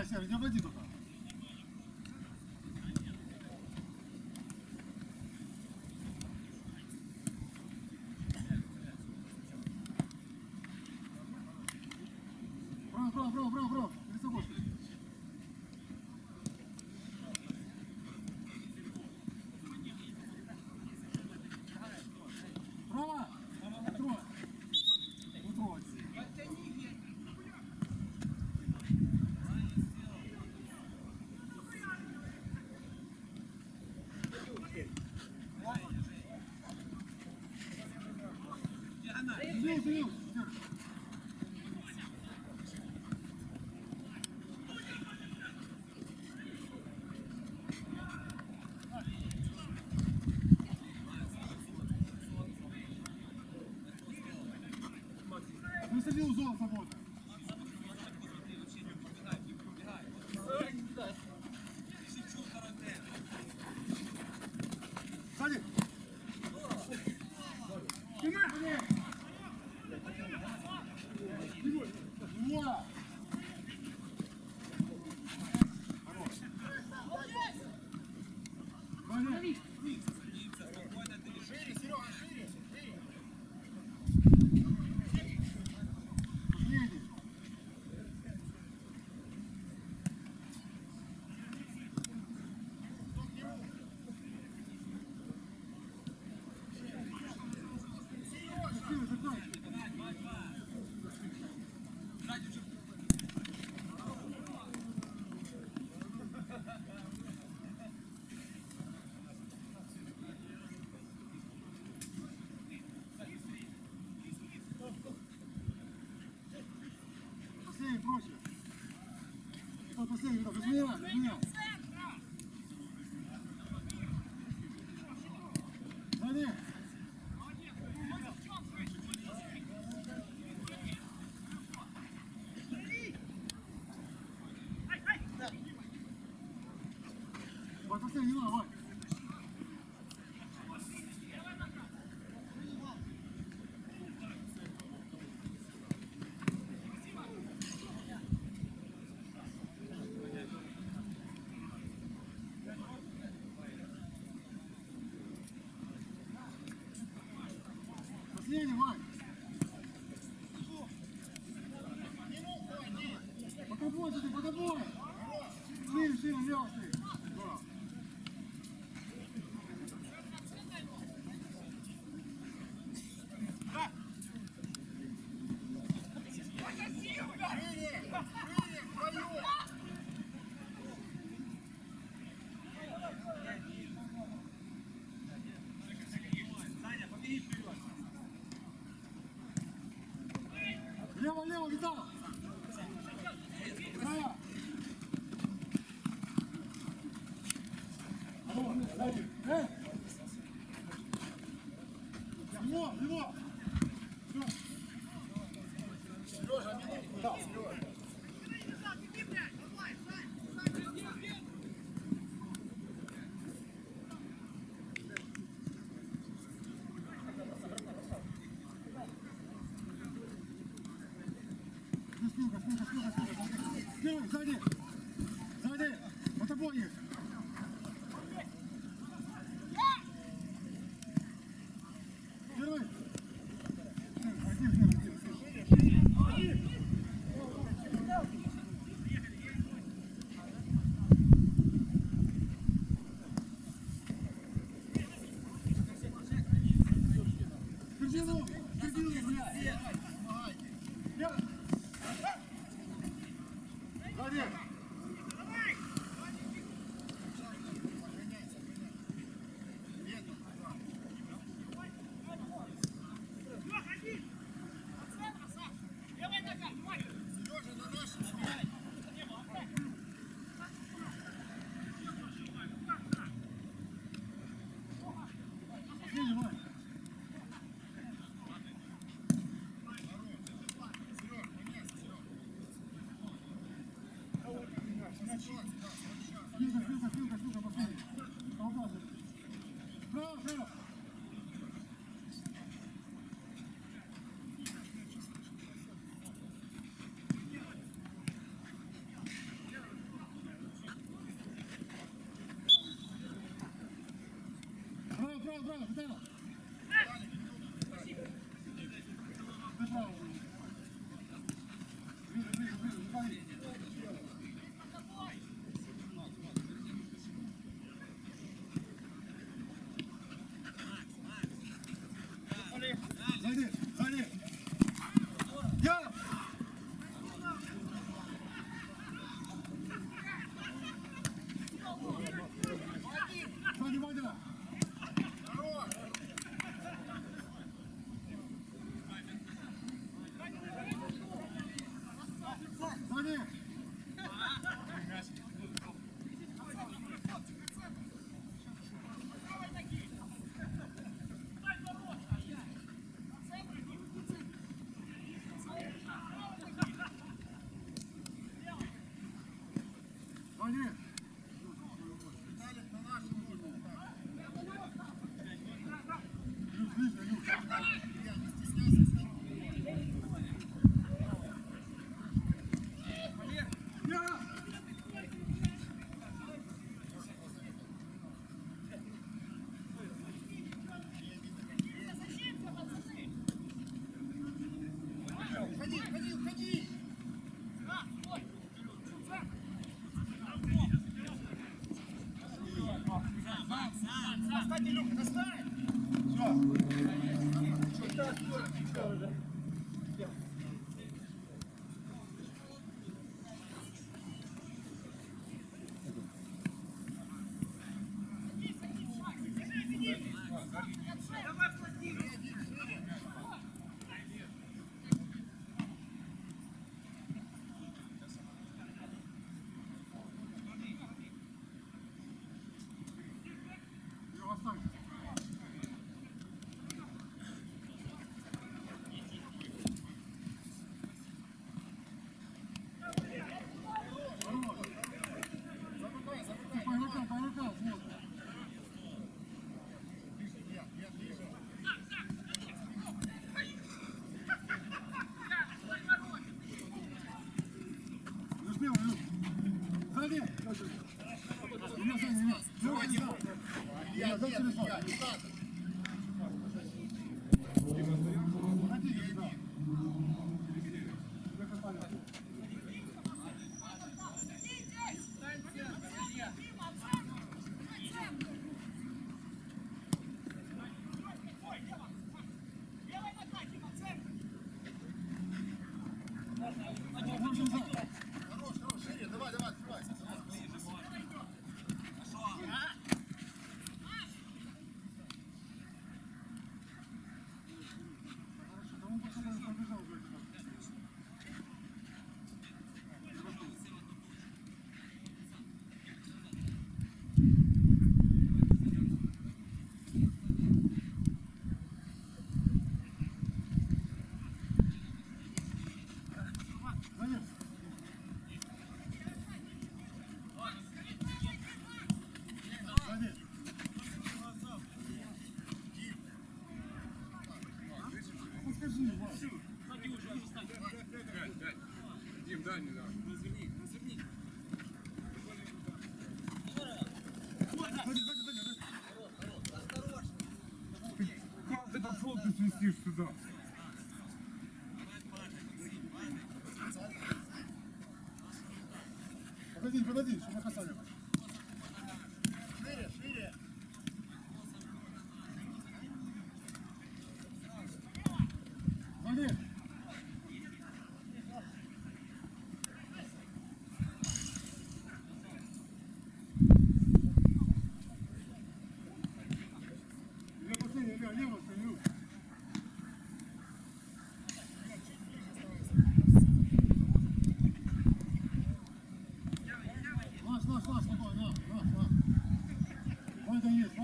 Давай, Серый, не обойди только. Браво. Лицо больше. Право. Трое. Трое. Бил. Высади узол свободно. Сзади. Во! Шире, Серега, шире. Едет. Последний, проще. Последний, без меня. Сзади. Вот последний, не надо, Вань. Последний, Вань. По тобой. Шире, левый. Лево, Витал! Право! Его! Сережа, да, Сережа. Спинка. Сзади! За тобой есть! Первый! Один. Середину, блядь! Сзади! Спинка, последний. Право. Браво, браво, Виталий! Ты право. Ближе, ближе, ближе, Виталий. Зайди, зайди! Я! Сзади, Вадя! Сзади! Сзади! Ходи, ходи, ходи! Достань, Илюха, достань! Оставь. По рукам, вот. Не успел, Илюх. Сзади. Меня сзади, меня. Давай, давай. Я, дай телефон. Ходи, да. Хорош, хорош, шире, давай, давай, открывайся. Да он просто побежал уже. Сзади. Сзади. Ну скажи, Вась. Дим, дай мне, да. Сзади, сзади, сзади. Как ты пошел, ты свистишь сюда? Погоди, погоди, чтобы касали. Шире, шире. Сзади. Илья, последний, Илья, лево стою. Наш, спокойно, на. Ваня есть.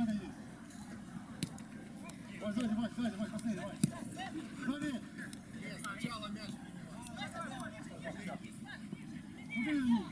Вась, сзади, последний, Вась. Сзади. Сначала мяч принимай. Куда иди?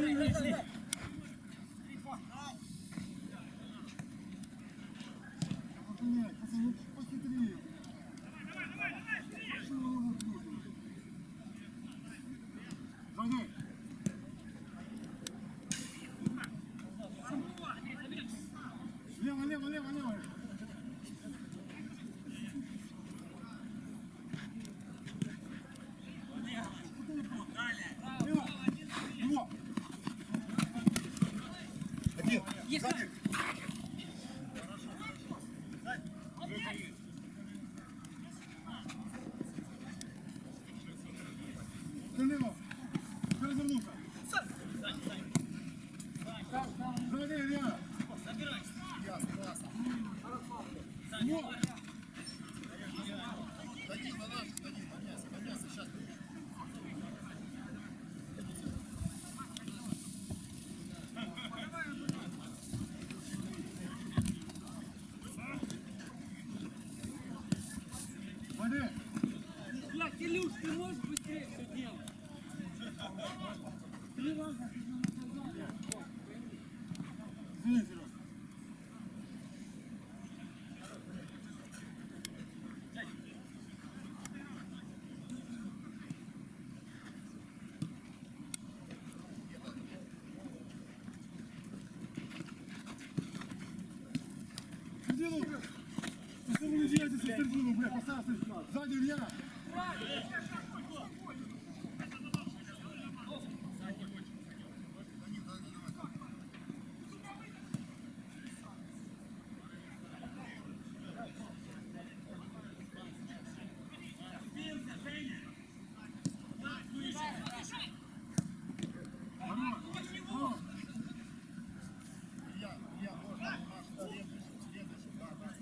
Нет, пацаны, похитрее. Что вы его крутите? Сзади. Лево, лево, лево, лево. Лево. Его. Один. Сзади. Ты лево. Развернулся. Сзади, Илья. Во. Дадим на наш, дадим на мясо, сейчас. Води. Блядь, Илюш, ты можешь быстрее все делать? 3 раза ты же наказал. Извини, Серег. Середину. Ты что вы делаете со середину, бля, поставьте. Сзади, Илья. Я, можно, наш следующий, да, да.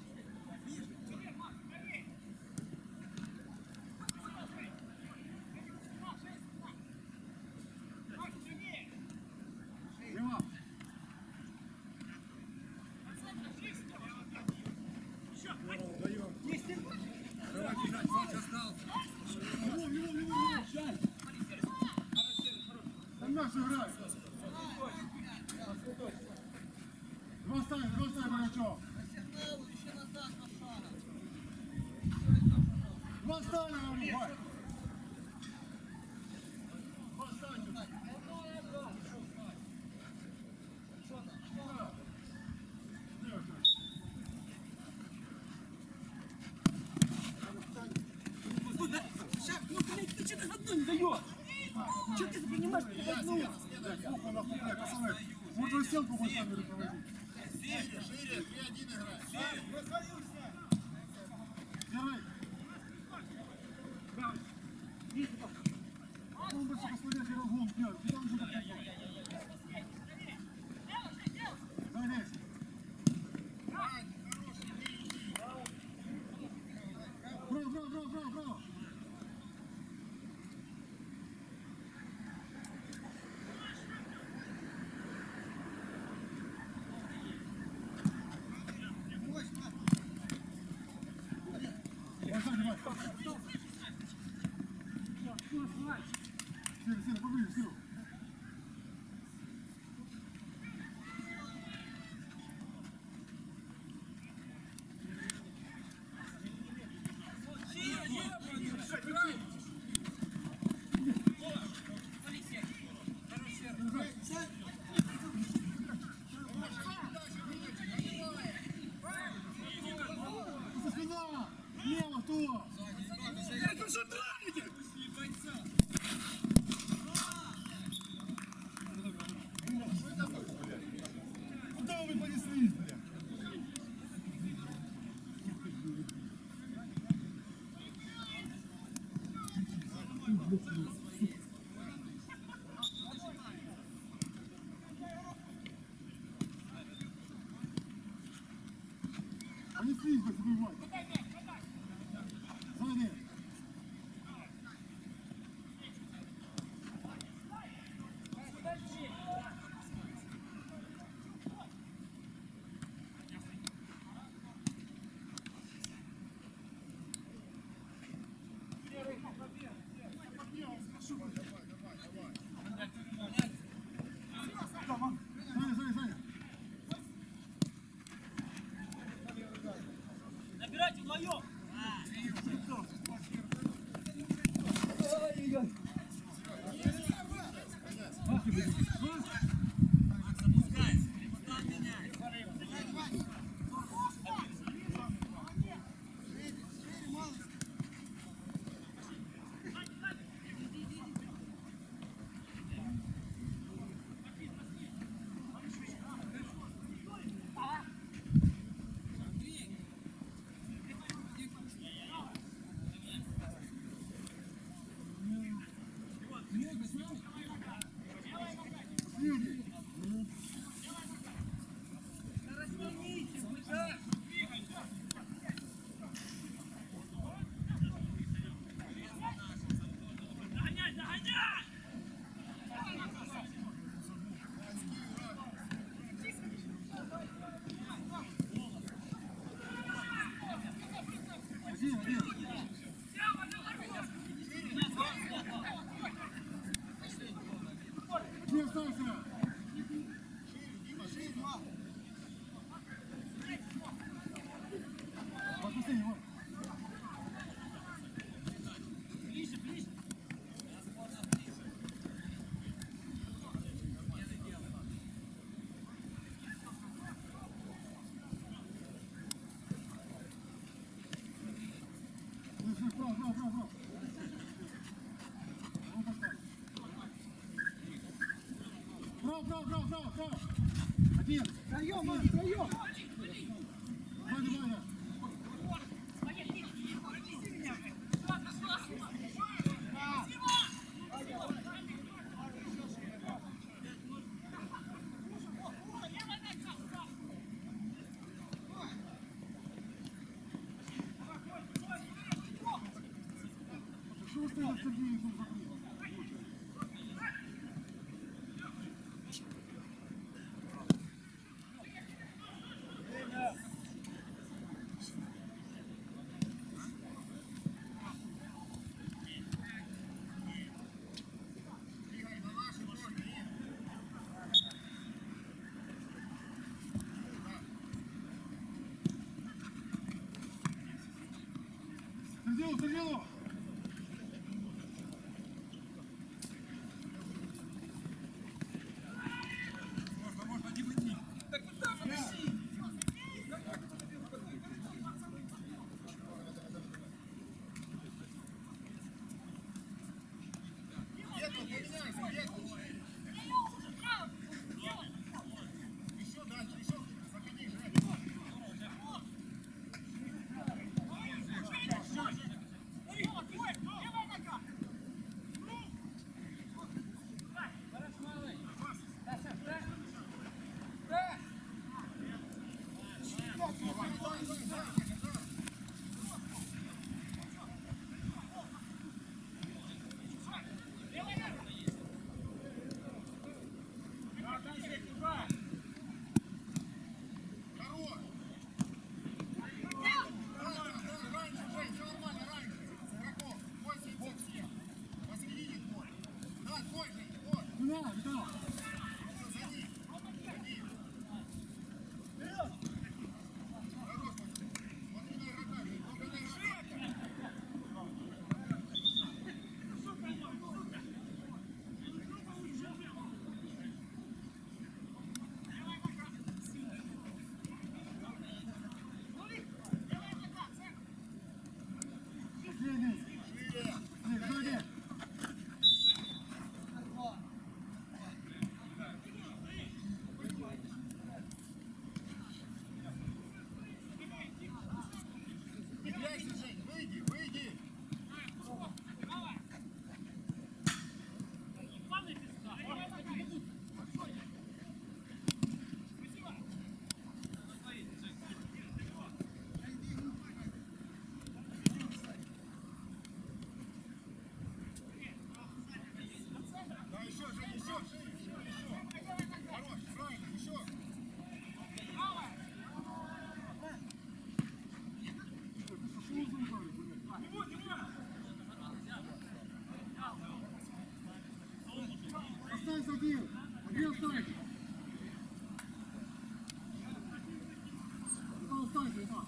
Лево. Давай бежать, Саша остался. Лево. Там мяч играет. Два ставь, Борячок. Два ставь, говорю, Вань. Два ставь. Ну, блядь, ты что-то одну не даешь? Что ты принимаешь одну? Блядь, сколько нахуй, блядь, пацаны. Вот вы стенку хоть сами руководите. Шире, шире, 3-1 играй. Держи. Он бы, сука, смотрите, разгон делать. Где он будет отходить? Залезь. Браво. Сильно, поближе, силу. Спина! Лево, то! Это что травите? Бросайся! Дима, шире. Отпусти его! Браво! Браво! Один! Втроем, Маш, втроем! Ваня! Что ты на Сергея тут забыл? Игорь, на наши тоже. Середину! Можно, не выйти. Ехал, поменяйся, ехал. Еще дальше, еще. Заходи, Жень. Хорош. Раньше, Жень, все нормально, раньше. Игроков, 87. Посередине твой. Да, твой, Жень, твой. Витал! Все, за ним. За ним. Хорош, смотри на игрока, Жень, только на игрока. Последний! Шире. Сзади! Не прячься, Жень, выйди, выйди. Да, еще, Жень, еще, шире. Хорош, правильно, еще. Останься один! Один останься! Останься, Витал!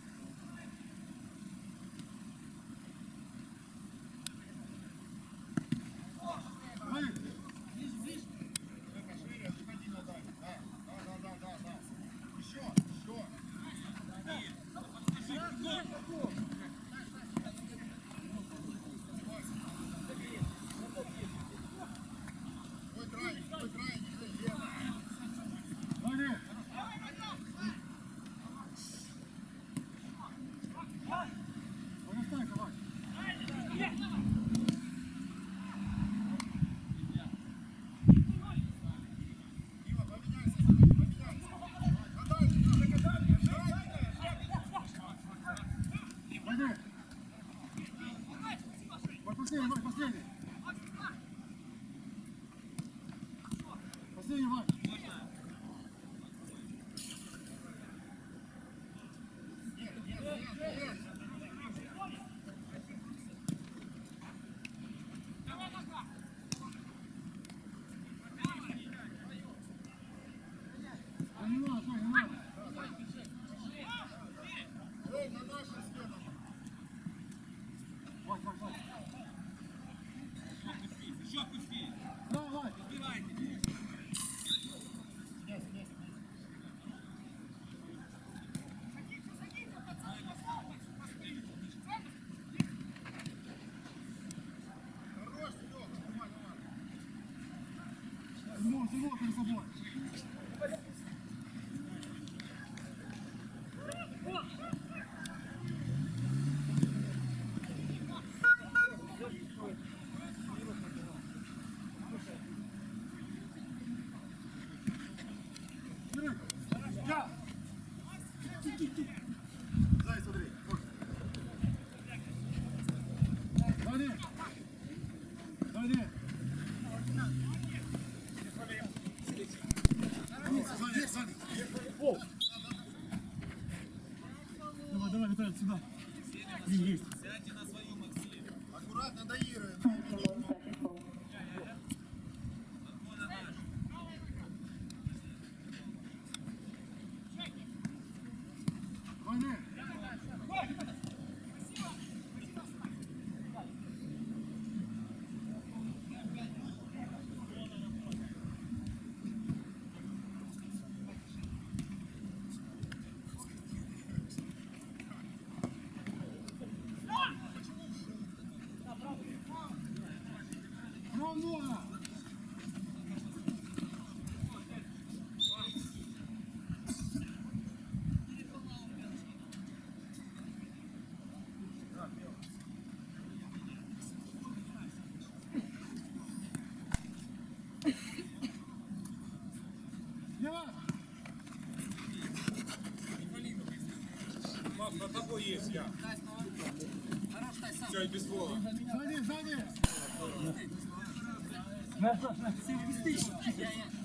Давай! Жека, шире, отходи на дальний. Да. Еще, еще. Твой крайний, Жень, лево. Ваня! Он останься, Вань! Дима, поменяйся, Жень, поменяйся. На дальний, Жека, дальний. Ваня! Вот последний, Вань, последний! Последний, Вань! Нет. Кружок пусти. Давай. Убивайте. Хорош, Серега, давай, давай. Тимур, перед собой. Я. Дай, смотри. Сзади. Сзади. Сзади, сзади. Давай, Виталий, сюда. Есть. Сядьте на свою, Максим. Аккуратно доигрывай. Отхода наш. Сзади. Равно! Лева! Макс, на тобой есть я. Все, и без слова. Сзади, сзади! На, все, листы.